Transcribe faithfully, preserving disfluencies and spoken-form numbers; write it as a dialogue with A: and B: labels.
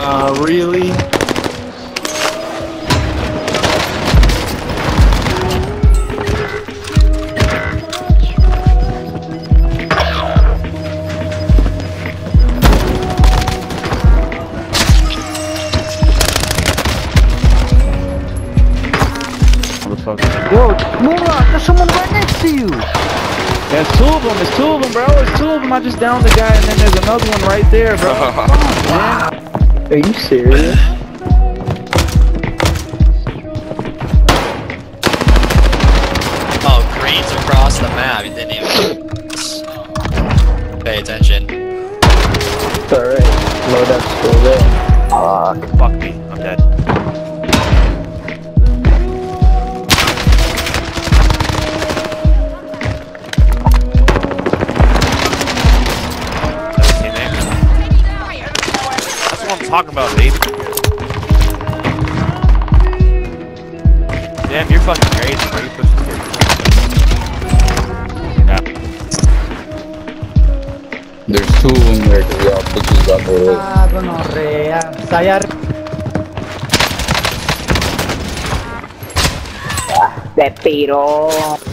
A: Uh, really?
B: Yo, Moolah, there's someone right next to you!
A: There's two of them, there's two of them, bro, there's two of them. I just downed the guy and then there's another one right there, bro. Come on, man.
B: Are you serious?
C: Oh, green's across the map, you didn't even pay attention.
B: It's alright, loadout's still there. Fuck.
D: Fuck me, I'm dead. That's what I'm talking about, baby. Damn, you're fucking crazy, bro. You pushing this. Yeah.
E: There's two of them there because y'all bitches got the
B: Ah, gonorrea. Sayar. Se piró.